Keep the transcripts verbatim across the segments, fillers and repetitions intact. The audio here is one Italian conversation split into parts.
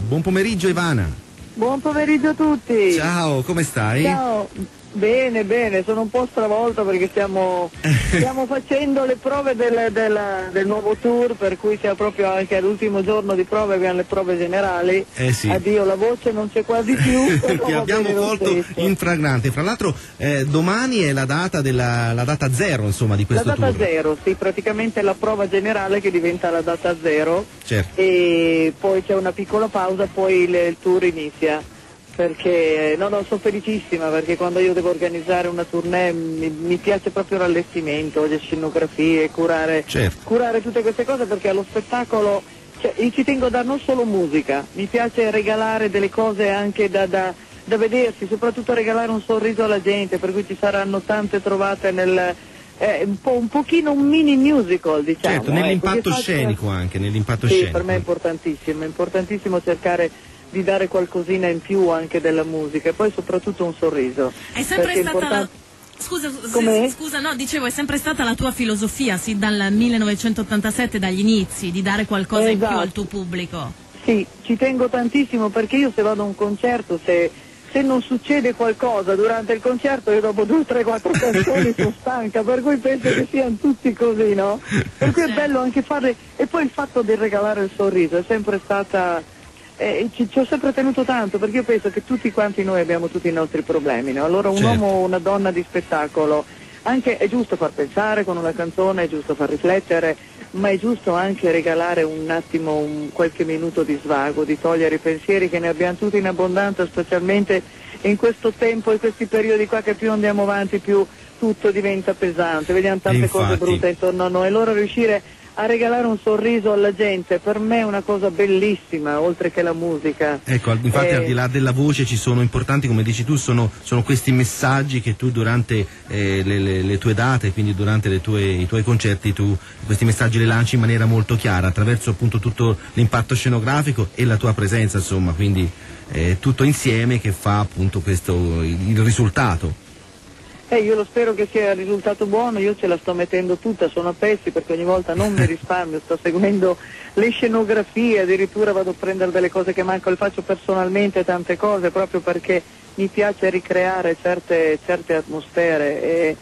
Buon pomeriggio Ivana. Buon pomeriggio a tutti. Ciao, come stai? Ciao. Bene, bene, sono un po' stravolta perché stiamo, stiamo facendo le prove del, del, del nuovo tour, per cui siamo proprio anche all'ultimo giorno di prove, abbiamo le prove generali. Eh sì. Addio, la voce non c'è quasi più. Ti abbiamo colto in fragrante. Fra l'altro eh, domani è la data della la data zero, insomma, di questo tour. La data tour. zero, sì, praticamente la prova generale che diventa la data zero. Certo. E poi c'è una piccola pausa, poi il, il tour inizia. Perché no, no, sono felicissima perché quando io devo organizzare una tournée mi, mi piace proprio l'allestimento, le scenografie, curare, certo. curare tutte queste cose, perché allo spettacolo, cioè, io ci tengo a dare non solo musica, mi piace regalare delle cose anche da, da, da vedersi, soprattutto regalare un sorriso alla gente, per cui ci saranno tante trovate nel... Eh, un, po', un pochino un mini musical, diciamo. Certo, nell'impatto eh, scenico faccio... anche, nell'impatto sì, scenico. Per me è importantissimo, è importantissimo cercare di dare qualcosina in più anche della musica e poi soprattutto un sorriso. È sempre stata important... la... Scusa, scusa, no, dicevo, è sempre stata la tua filosofia, sì, dal millenovecentottantasette, dagli inizi, di dare qualcosa esatto. in più al tuo pubblico. Sì, ci tengo tantissimo perché io se vado a un concerto, se, se non succede qualcosa durante il concerto, io dopo due, tre, quattro canzoni sono stanca, per cui penso che siano tutti così, no? Per cui è bello anche farle, e poi il fatto di regalare il sorriso è sempre stata... Eh, ci, ci ho sempre tenuto tanto perché io penso che tutti quanti noi abbiamo tutti i nostri problemi, no? Allora un certo. uomo o una donna di spettacolo, anche è giusto far pensare con una canzone, è giusto far riflettere, ma è giusto anche regalare un attimo, un qualche minuto di svago, di togliere i pensieri, che ne abbiamo tutti in abbondanza, specialmente in questo tempo, in questi periodi qua, che più andiamo avanti più tutto diventa pesante, vediamo tante Infatti. cose brutte intorno a noi, allora riuscire a regalare un sorriso alla gente per me è una cosa bellissima, oltre che la musica. Ecco, infatti eh... al di là della voce ci sono importanti, come dici tu, sono, sono questi messaggi che tu durante eh, le, le, le tue date, quindi durante le tue, i tuoi concerti, tu questi messaggi li lanci in maniera molto chiara attraverso appunto tutto l'impatto scenografico e la tua presenza, insomma, quindi eh, tutto insieme che fa appunto questo il, il risultato. Eh, io lo spero che sia il risultato buono, io ce la sto mettendo tutta, sono a pezzi perché ogni volta non mi risparmio, sto seguendo le scenografie, addirittura vado a prendere delle cose che mancano, le faccio personalmente tante cose proprio perché mi piace ricreare certe, certe atmosfere e,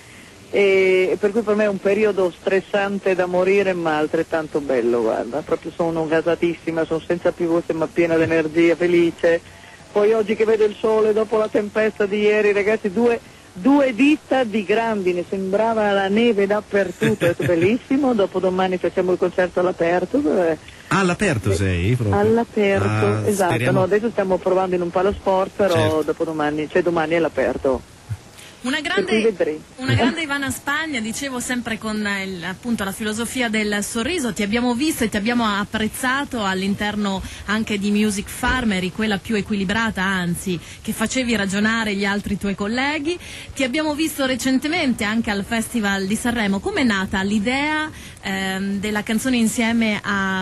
e per cui per me è un periodo stressante da morire ma altrettanto bello, guarda, proprio sono gasatissima, sono senza più voce ma piena di energia, felice. Poi oggi che vedo il sole dopo la tempesta di ieri, ragazzi, due... Due dita di grandine, sembrava la neve dappertutto, è bellissimo, dopodomani facciamo il concerto all'aperto. Dove... Ah, all'aperto sei? Proprio. All'aperto, ah, esatto, speriamo... no, adesso stiamo provando in un palasport, però certo. dopodomani, cioè domani è all'aperto. Una grande, una grande Ivana Spagna, dicevo, sempre con il, appunto la filosofia del sorriso. Ti abbiamo visto e ti abbiamo apprezzato all'interno anche di Music Farmer, quella più equilibrata, anzi, che facevi ragionare gli altri tuoi colleghi. Ti abbiamo visto recentemente anche al Festival di Sanremo. Com'è nata l'idea ehm, della canzone insieme a,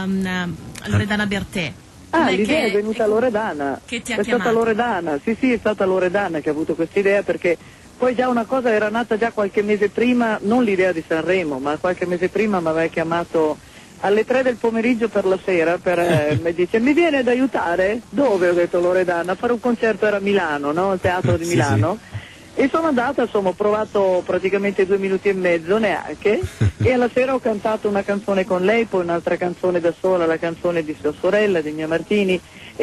a Loredana Bertè? Ah, l'idea che, è venuta a Loredana. Che ti ha è chiamato? stata Loredana, sì sì, è stata Loredana che ha avuto questa idea, perché poi già una cosa era nata già qualche mese prima, non l'idea di Sanremo, ma qualche mese prima mi aveva chiamato alle tre del pomeriggio per la sera, per, eh, mi dice mi viene ad aiutare? Dove? Ho detto Loredana, a fare un concerto, era a Milano, no? Al teatro di sì, Milano. Sì. E sono andata, insomma, ho provato praticamente due minuti e mezzo neanche e alla sera ho cantato una canzone con lei, poi un'altra canzone da sola, la canzone di sua sorella, di Mia Martini,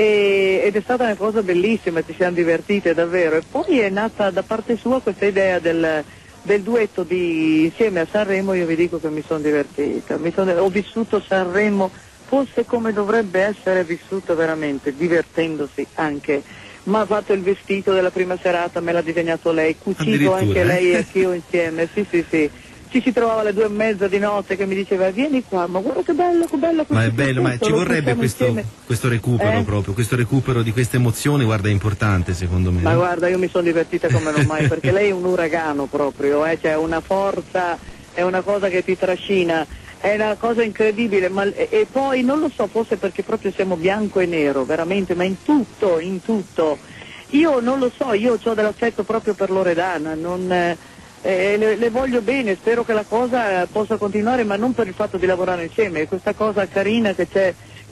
e, ed è stata una cosa bellissima, ci siamo divertite davvero. E poi è nata da parte sua questa idea del, del duetto di insieme a Sanremo. Io vi dico che mi sono divertita, mi son, ho vissuto Sanremo forse come dovrebbe essere vissuto veramente, divertendosi anche. Ma ha fatto il vestito della prima serata, me l'ha disegnato lei, cucito anche lei e anch'io insieme, sì sì sì. Ci si trovava alle due e mezza di notte che mi diceva vieni qua, ma guarda che bello, che bello. Ma è bello, ma ci vorrebbe questo, questo recupero eh? proprio, questo recupero di queste emozioni, guarda, è importante secondo me. Ma guarda, io mi sono divertita come non mai, perché lei è un uragano proprio, eh? Cioè una forza, è una cosa che ti trascina. È una cosa incredibile, ma, e, e poi non lo so, forse perché proprio siamo bianco e nero, veramente, ma in tutto, in tutto. Io non lo so, io ho dell'affetto proprio per Loredana, non, eh, le, le voglio bene, spero che la cosa possa continuare, ma non per il fatto di lavorare insieme, è questa cosa carina che c'è,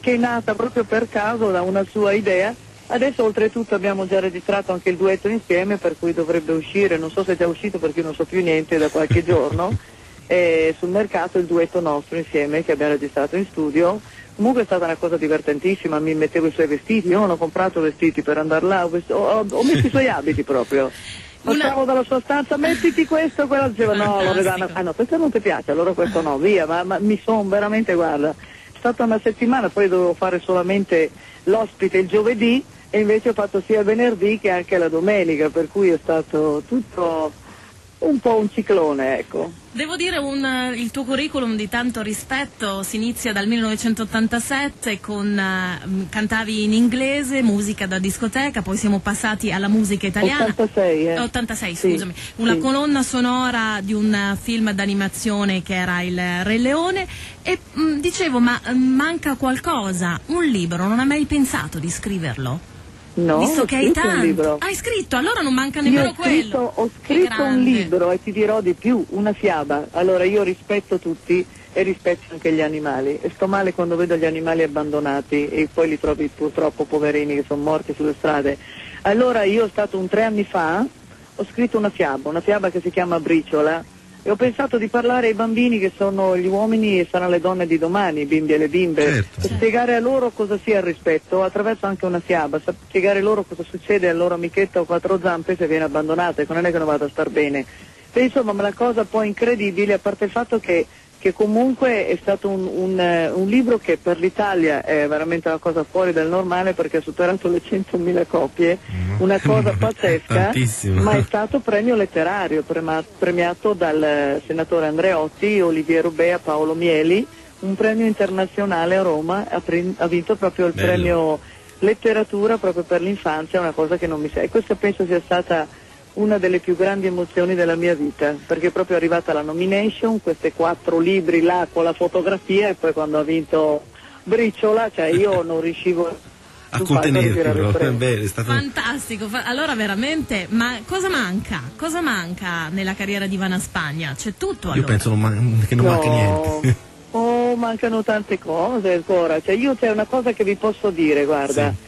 che è nata proprio per caso da una sua idea. Adesso oltretutto abbiamo già registrato anche il duetto insieme, per cui dovrebbe uscire, non so se è già uscito perché non so più niente da qualche giorno, eh, sul mercato il duetto nostro insieme che abbiamo registrato in studio. Comunque è stata una cosa divertentissima, mi mettevo i suoi vestiti, io non ho comprato vestiti per andare là, ho, vest- ho, ho messo i suoi abiti proprio. Passavo dalla sua stanza, mettiti questo, quello diceva no, Loredana, ah no, questo non ti piace, allora questo no, via, ma, ma mi sono veramente, guarda, è stata una settimana, poi dovevo fare solamente l'ospite il giovedì, e invece ho fatto sia venerdì che anche la domenica, per cui è stato tutto un po' un ciclone, ecco. Devo dire un, il tuo curriculum di tanto rispetto si inizia dal millenovecentottantasette con uh, cantavi in inglese, musica da discoteca, poi siamo passati alla musica italiana. ottantasei, eh. ottantasei, sì, scusami. Una sì. colonna sonora di un film d'animazione che era il Re Leone e mh, dicevo, ma mh, manca qualcosa, un libro, non hai mai pensato di scriverlo? No, Visto ho che hai scritto un tanto. libro. Hai scritto, allora non manca Io nemmeno ho scritto, quello. ho Che scritto un grande. libro e ti dirò di più, una fiaba. Allora io rispetto tutti e rispetto anche gli animali e sto male quando vedo gli animali abbandonati e poi li trovi purtroppo poverini che sono morti sulle strade. Allora io ho stato un tre anni fa, ho scritto una fiaba, una fiaba che si chiama Briciola, e ho pensato di parlare ai bambini che sono gli uomini e saranno le donne di domani, i bimbi e le bimbe, Certo. per spiegare a loro cosa sia il rispetto attraverso anche una fiaba, spiegare loro cosa succede al loro amichetto a quattro zampe se viene abbandonata, che non è che non vada a star bene. E insomma, ma la cosa poi incredibile, a parte il fatto che che comunque è stato un, un, un libro che per l'Italia è veramente una cosa fuori dal normale, perché ha superato le centomila copie, una cosa pazzesca, ma è stato premio letterario, prema, premiato dal senatore Andreotti, Olivier Rubea, Paolo Mieli, un premio internazionale a Roma, ha, pre, ha vinto proprio il Bello. premio letteratura proprio per l'infanzia, una cosa che non mi sa. E questa penso sia stata una delle più grandi emozioni della mia vita, perché è proprio arrivata la nomination, questi quattro libri là con la fotografia, e poi quando ha vinto Briciola, cioè io non riuscivo a contenerlo. Beh, è stato fantastico. Allora veramente, ma cosa manca? Cosa manca nella carriera di Ivana Spagna? C'è tutto allora? Io penso non man- che non no. manca niente. Oh, mancano tante cose ancora, cioè io c'è una cosa che vi posso dire, guarda. Sì.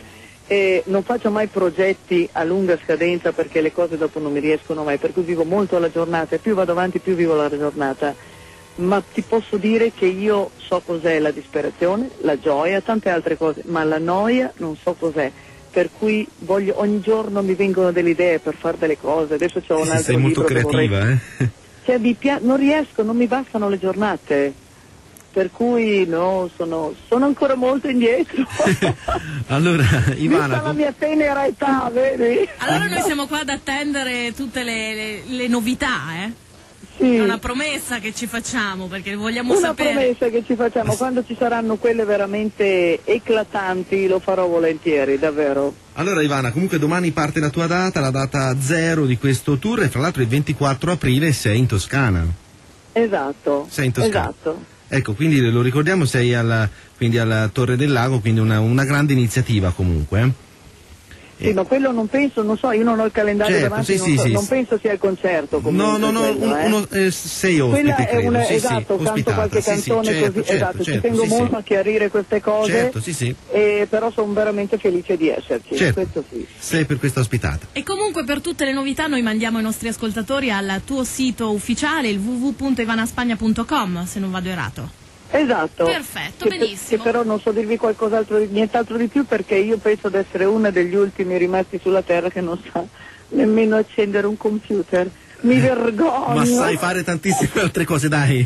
E non faccio mai progetti a lunga scadenza perché le cose dopo non mi riescono mai, per cui vivo molto alla giornata e più vado avanti più vivo la giornata, ma ti posso dire che io so cos'è la disperazione, la gioia, tante altre cose, ma la noia non so cos'è, per cui voglio, ogni giorno mi vengono delle idee per fare delle cose. Adesso c'ho un sì, altro sei molto libro creativa, vorrei... eh? Cioè, mi pia... non riesco, non mi bastano le giornate. Per cui no, sono, sono ancora molto indietro. Allora, Ivana, vista la mia tenera età, vedi? Allora noi siamo qua ad attendere tutte le, le, le novità, eh? Sì. È una promessa che ci facciamo, perché vogliamo una sapere. Una promessa che ci facciamo, quando ci saranno quelle veramente eclatanti lo farò volentieri, davvero. Allora Ivana, comunque domani parte la tua data, la data zero di questo tour, e fra l'altro il ventiquattro aprile sei in Toscana. Esatto. Sei in Toscana. Esatto. Ecco, quindi lo ricordiamo, sei alla, quindi alla Torre del Lago, quindi una, una grande iniziativa comunque. Eh? Sì, ma quello non penso, non so, io non ho il calendario certo, davanti, sì, non, sì, so, sì, non sì. penso sia il concerto comunque. No, no, no, quello, uno, eh. uno, eh, sei ospiti, Quella è credo. una, sì, esatto, sì, canto qualche sì, canzone sì, certo, così, certo, esatto, certo, ci tengo sì, molto sì. a chiarire queste cose, certo, sì, sì. E però sono veramente felice di esserci, certo. questo sì. Sei per questa ospitata. E comunque per tutte le novità noi mandiamo i nostri ascoltatori al tuo sito ufficiale, il w w w punto ivanaspagna punto com, se non vado errato. Esatto. Perfetto, che, benissimo. Che però non so dirvi qualcos'altro, nient'altro di più, perché io penso di essere una degli ultimi rimasti sulla terra che non sa nemmeno accendere un computer. Mi vergogno. Ma sai fare tantissime altre cose, dai.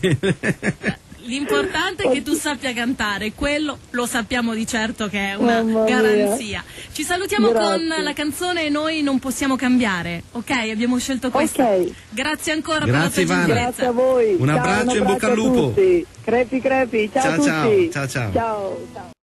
L'importante è che tu sappia cantare, quello lo sappiamo di certo che è una Mamma garanzia. mia. Ci salutiamo Grazie. con la canzone Noi non possiamo cambiare, ok? Abbiamo scelto questa. Ok. Grazie ancora Grazie, per la tua Ivana. gentilezza. Grazie a voi. Un Ciao, abbraccio un e in bocca al a lupo. tutti. Crepi crepi, ciao, Ciao, a tutti. ciao, ciao, ciao. Ciao, ciao.